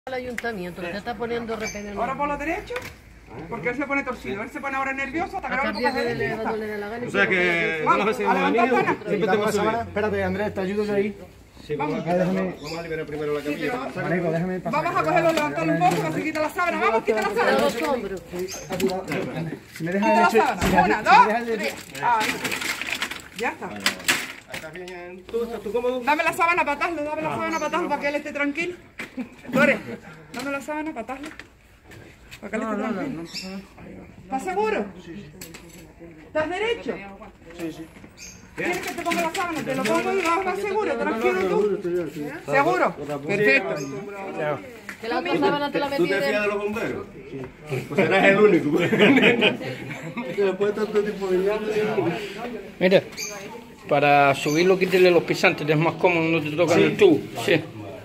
al ayuntamiento, que se está poniendo repelente. Ahora por la derecha, porque él se pone torcido, él se pone ahora nervioso hasta que no Hasta lo el día coja que de le él y ya va a está. doler la gana. O sea que Vamos, una vez a hemos levantar venido, pana. siempre te hemos subido. Espérate, Andrés, te ayudo yo ahí. Sí, Vamos. vamos a liberar primero la camilla. Marico, déjame pasar. Vamos a cogerlo, levantarlo un poco, que se quita la sábana. Vamos, quita la Para sábana. los hombros. Si me dejas Quita la el hecho. sábana. Una, dos, tres. Ahí. Ya está. ¿Estás bien? ¿Tú estás tú cómodo? Dame la sábana para atarlo, dame la sábana para atarlo para que él esté tranquilo. Dore, dame la sábana para atarlo. Para que él esté tranquilo. ¿Estás seguro? ¿Estás derecho? Sí. ¿Quieres que te ponga la sábana? Te lo pongo y vas más seguro, tranquilo tú. ¿Seguro? Perfecto. Que la otra sábana te la ¿Tú metí te fías de dentro. los bomberos? Pues eres el único. Después de tanto tiempo viviendo. Mira, para subirlo quítale los pisantes, es más cómodo, no te tocan el tubo. Sí.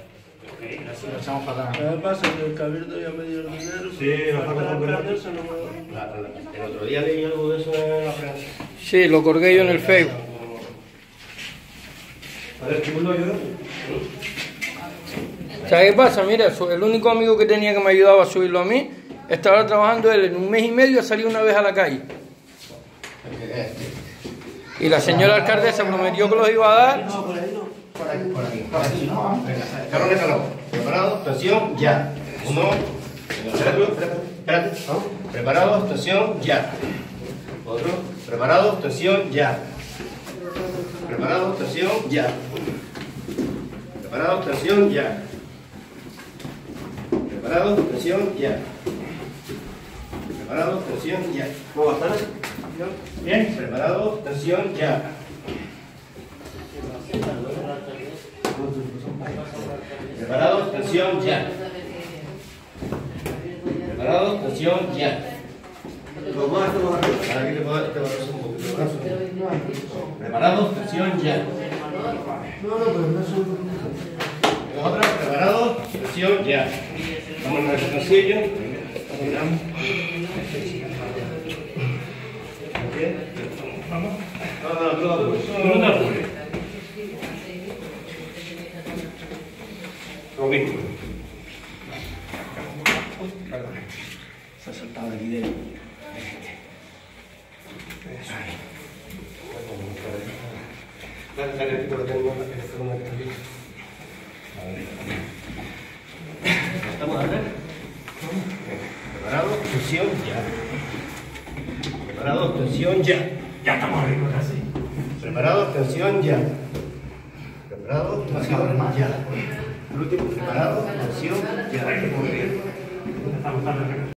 ¿Qué pasa? Que el cabildo ya me dio el dinero. Sí, el otro día leí algo de eso en la prensa. Sí, lo colgué yo en el Facebook. A ver, ¿cómo lo ayudas? ¿Sabes qué pasa? Mira, el único amigo que tenía que me ayudaba a subirlo a mí, estaba trabajando él en un mes y medio, salió una vez a la calle. Y la señora alcaldesa prometió que los iba a dar. Por aquí. Carlos de Caló. Preparado, estación, ya. Uno. Espérate. Preparado, estación, ya. Otro. Preparado, estación, ya. Preparado, estación, ya. Preparado, estación, ya. Preparado, estación, ya. Preparado, estación, ya. ¿Cómo va a estar? Bien. Preparado, estación, ya. Preparado, estación, ya. Preparado, estación, ya. Ahora aquí te voy a hacer un poquito de brazo. Preparado, estación, ya. Otra, preparado, estación, ya. Vamos a nuestro pasillo. Vamos. No te apures. Lo mismo. Se ha saltado aquí de... Dale, tipo, lo tengo en el ¿Estamos a ver? Preparado, tensión, ya. Preparado, tensión, ya. Ya estamos ricos así. Preparado, tensión, ya. Preparado, tensión, ya. El último, preparado, tensión, ya.